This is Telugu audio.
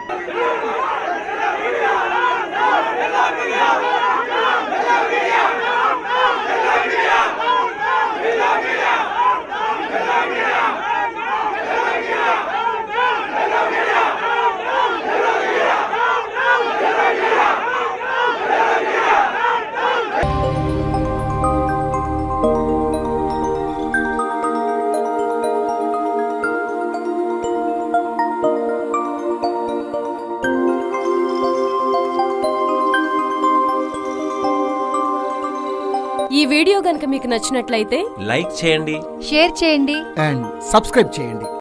ఈ వీడియో గనుక మీకు నచ్చినట్లయితే లైక్ చేయండి, షేర్ చేయండి అండ్ సబ్స్క్రైబ్ చేయండి.